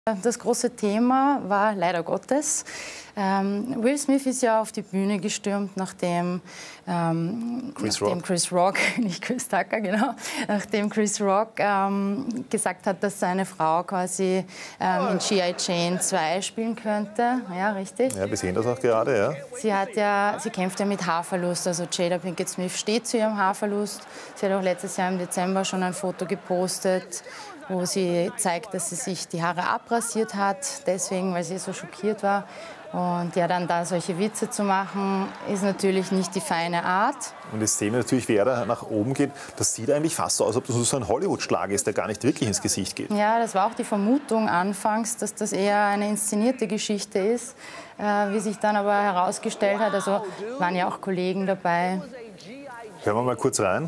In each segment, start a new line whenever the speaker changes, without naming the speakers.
Das große Thema war leider Gottes. Will Smith ist ja auf die Bühne gestürmt, nachdem Chris Rock, nicht Chris Tucker, genau, nachdem Chris Rock gesagt hat, dass seine Frau quasi in G.I. Jane 2 spielen könnte. Ja, richtig.
Ja, wir sehen das auch gerade, ja.
Sie kämpft ja mit Haarverlust, also Jada Pinkett Smith steht zu ihrem Haarverlust. Sie hat auch letztes Jahr im Dezember schon ein Foto gepostet, wo sie zeigt, dass sie sich die Haare abrasiert hat, deswegen, weil sie so schockiert war. Und ja, dann da solche Witze zu machen, ist natürlich nicht die feine Art.
Und jetzt sehen wir natürlich, wie er da nach oben geht. Das sieht eigentlich fast so aus, als ob das so ein Hollywood-Schlag ist, der gar nicht wirklich ins Gesicht geht.
Ja, das war auch die Vermutung anfangs, dass das eher eine inszenierte Geschichte ist. Wie sich dann aber herausgestellt hat, also waren ja auch Kollegen dabei.
Hören wir mal kurz rein.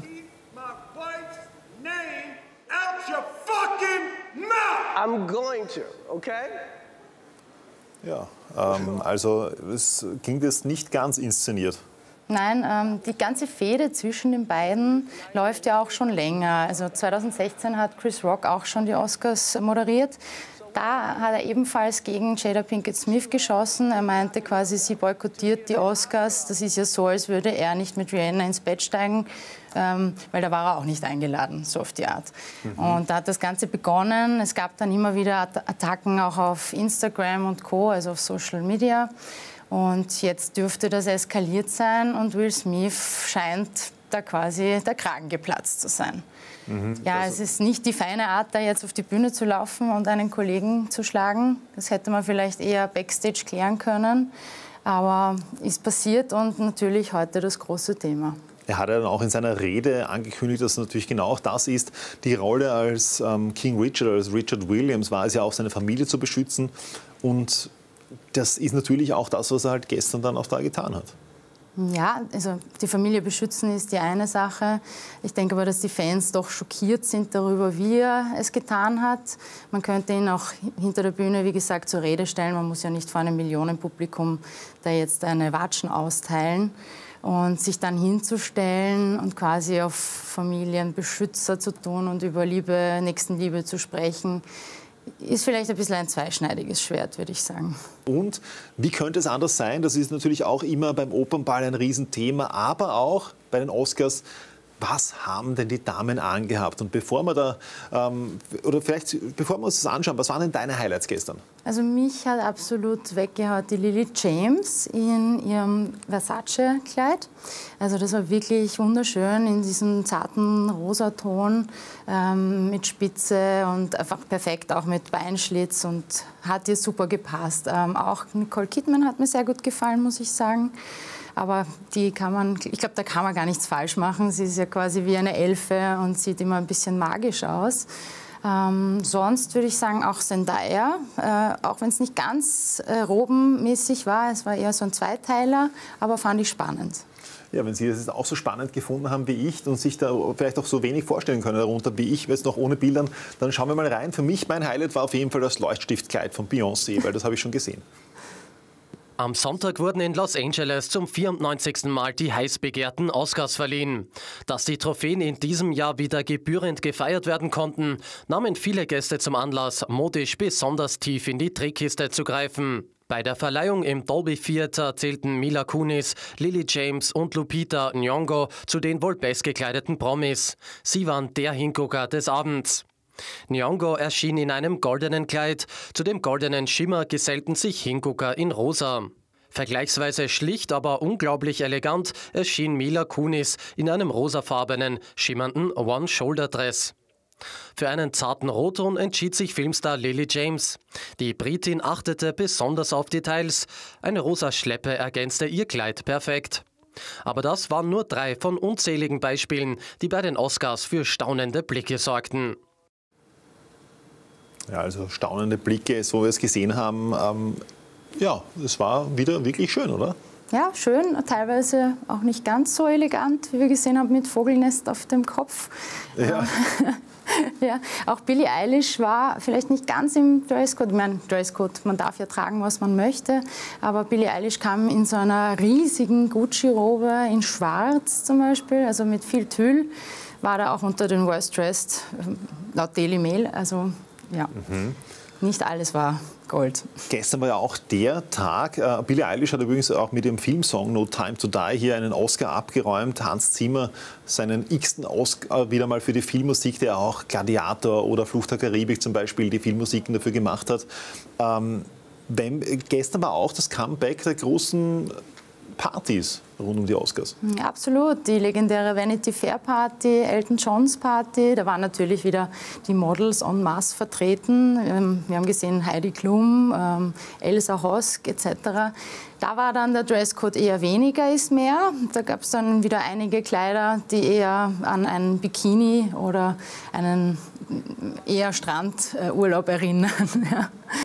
I'm going to, okay?
Ja, also es ging das nicht ganz inszeniert.
Nein, die ganze Fehde zwischen den beiden läuft ja auch schon länger. Also 2016 hat Chris Rock auch schon die Oscars moderiert. Da hat er ebenfalls gegen Jada Pinkett Smith geschossen. Er meinte quasi, sie boykottiert die Oscars. Das ist ja so, als würde er nicht mit Rihanna ins Bett steigen, weil da war er auch nicht eingeladen, so auf die Art. Und da hat das Ganze begonnen. Es gab dann immer wieder Attacken auch auf Instagram und Co., also auf Social Media. Und jetzt dürfte das eskaliert sein und Will Smith scheint da quasi der Kragen geplatzt zu sein. Ja, es ist nicht die feine Art, da jetzt auf die Bühne zu laufen und einen Kollegen zu schlagen. Das hätte man vielleicht eher backstage klären können. Aber ist passiert und natürlich heute das große Thema.
Er hat ja dann auch in seiner Rede angekündigt, dass natürlich genau auch das ist. Die Rolle als King Richard, als Richard Williams, war es ja auch, seine Familie zu beschützen. Und das ist natürlich auch das, was er halt gestern dann auch da getan hat.
Ja, also die Familie beschützen ist die eine Sache. Ich denke aber, dass die Fans doch schockiert sind darüber, wie er es getan hat. Man könnte ihn auch hinter der Bühne, wie gesagt, zur Rede stellen. Man muss ja nicht vor einem Millionenpublikum da jetzt eine Watschen austeilen. Und sich dann hinzustellen und quasi auf Familienbeschützer zu tun und über Liebe, Nächstenliebe zu sprechen, ist vielleicht ein bisschen ein zweischneidiges Schwert, würde ich sagen.
Und wie könnte es anders sein? Das ist natürlich auch immer beim Opernball ein Riesenthema, aber auch bei den Oscars. Was haben denn die Damen angehabt? Und bevor wir da, bevor wir uns das anschauen, was waren denn deine Highlights gestern?
Also mich hat absolut weggehaut die Lily James in ihrem Versace-Kleid. Also das war wirklich wunderschön in diesem zarten Rosaton mit Spitze und einfach perfekt auch mit Beinschlitz und hat ihr super gepasst. Auch Nicole Kidman hat mir sehr gut gefallen, muss ich sagen. Aber ich glaube, da kann man gar nichts falsch machen. Sie ist ja quasi wie eine Elfe und sieht immer ein bisschen magisch aus. Sonst würde ich sagen auch Zendaya, auch wenn es nicht ganz robenmäßig war. Es war eher so ein Zweiteiler, aber fand ich spannend.
Ja, wenn Sie das jetzt auch so spannend gefunden haben wie ich und sich da vielleicht auch so wenig vorstellen können darunter wie ich, jetzt noch ohne Bildern, dann schauen wir mal rein. Für mich, mein Highlight war auf jeden Fall das Leuchtstiftskleid von Beyoncé, weil das habe ich schon gesehen.
Am Sonntag wurden in Los Angeles zum 94. Mal die heiß begehrten Oscars verliehen. Dass die Trophäen in diesem Jahr wieder gebührend gefeiert werden konnten, nahmen viele Gäste zum Anlass, modisch besonders tief in die Trickkiste zu greifen. Bei der Verleihung im Dolby Theater zählten Mila Kunis, Lily James und Lupita Nyong'o zu den wohl bestgekleideten Promis. Sie waren der Hingucker des Abends. Nyong'o erschien in einem goldenen Kleid, zu dem goldenen Schimmer gesellten sich Hingucker in rosa. Vergleichsweise schlicht, aber unglaublich elegant erschien Mila Kunis in einem rosafarbenen, schimmernden One-Shoulder-Dress. Für einen zarten Rotton entschied sich Filmstar Lily James. Die Britin achtete besonders auf Details. Eine rosa Schleppe ergänzte ihr Kleid perfekt. Aber das waren nur 3 von unzähligen Beispielen, die bei den Oscars für staunende Blicke sorgten.
Ja, also staunende Blicke, so wie wir es gesehen haben. Ja, es war wieder wirklich schön, oder?
Ja, schön, teilweise auch nicht ganz so elegant, wie wir gesehen haben, mit Vogelnest auf dem Kopf.
Ja.
Ja, auch Billie Eilish war vielleicht nicht ganz im Dresscode. Ich meine, Dresscode, man darf ja tragen, was man möchte. Aber Billie Eilish kam in so einer riesigen Gucci-Robe in Schwarz zum Beispiel, also mit viel Tüll. War da auch unter den Worst Dressed, laut Daily Mail. Also, ja. nicht alles war Gold.
Gestern war ja auch der Tag. Billie Eilish hat übrigens auch mit ihrem Filmsong No Time to Die hier einen Oscar abgeräumt. Hans Zimmer seinen x-ten Oscar wieder mal für die Filmmusik, der auch Gladiator oder Fluch der Karibik zum Beispiel die Filmmusiken dafür gemacht hat. Gestern war auch das Comeback der großen Partys rund um die Oscars.
Ja, absolut. Die legendäre Vanity Fair Party, Elton Johns Party, da waren natürlich wieder die Models en masse vertreten. Wir haben gesehen Heidi Klum, Elsa Hosk etc. Da war dann der Dresscode eher weniger ist mehr. Da gab es dann wieder einige Kleider, die eher an einen Bikini oder einen eher Strandurlaub erinnern.